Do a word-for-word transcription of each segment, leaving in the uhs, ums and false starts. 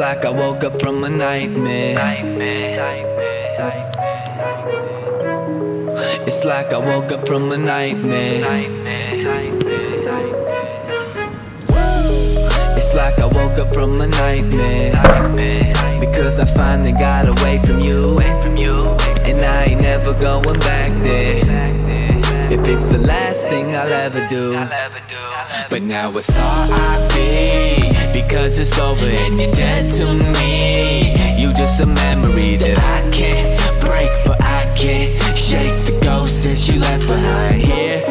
like I woke up from a nightmare. It's like I woke up from a nightmare. It's like I woke up from a nightmare. Because I finally got away from you, and I ain't never going back there. If it's the last thing I'll ever do. But now it's R I P, because it's over and you're dead to me. You just a memory that I can't break, but I can't shake the ghost that you left behind here.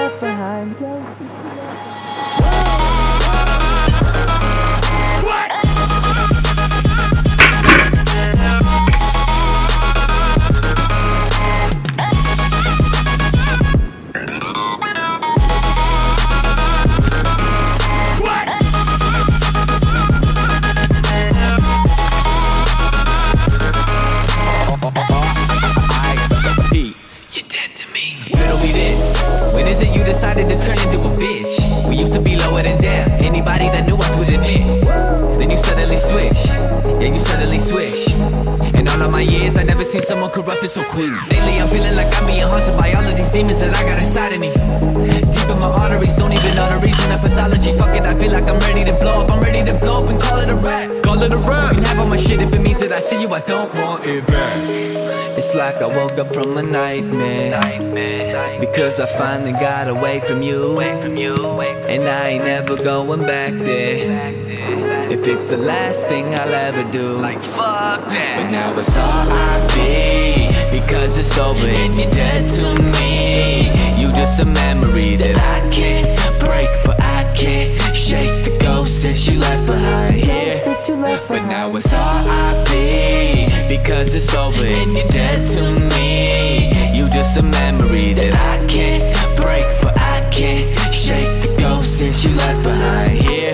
When is it you decided to turn into a bitch? We used to be lower than down, anybody that knew us would admit. Then you suddenly switch, yeah you suddenly switch. In all of my years I never seen someone corrupted so clean. Lately I'm feeling like I'm being haunted by all of these demons that I got inside of me. Deep in my arteries, don't even know the reason of pathology. Fuck it, I feel like I'm ready to blow up. I'm ready to blow up and call it a rap. Call it a rap. You can have all my shit if it means that I see you, I don't want it back. It's like I woke up from a nightmare, nightmare. Because I finally got away from you, away from you, and I ain't never going back there. If it's the last thing I'll ever do, like fuck that. But now it's R I P, because it's over and you're dead to me. You just a memory that I can't break, but I can't shake the ghost that you left behind here. But now it's R I P, because it's over and you're dead to me. You just a memory that I can't break, but I can't shake the ghost that you left behind here.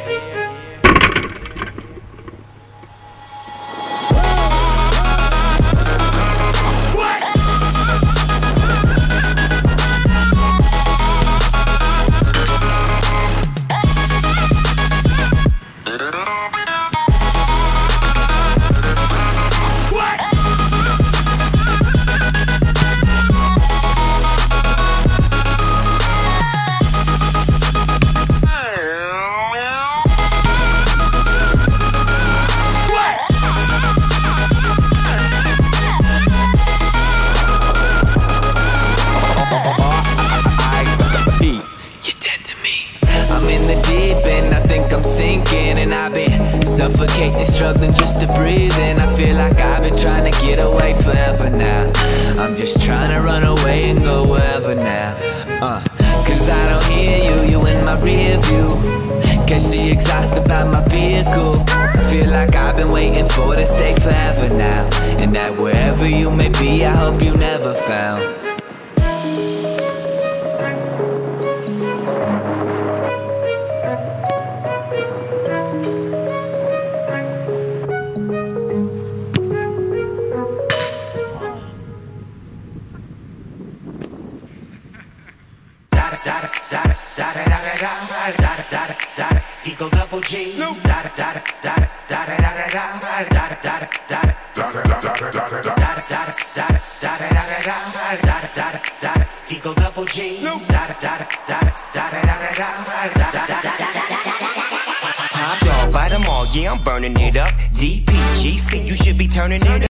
Suffocating, struggling just to breathe, and I feel like I've been trying to get away forever now. I'm just trying to run away and go wherever now. uh, Cause I don't hear you, you in my rear view. Can she exhausted by my vehicle? I feel like I've been waiting for this day forever now. And that wherever you may be, I hope you never found. Ego double G. Da da da da da da da da da da da da da. Ego double G. Da da da da da da da da da. Top dog, bite them all, yeah I'm burning it up. D P G C, you should be turning it up.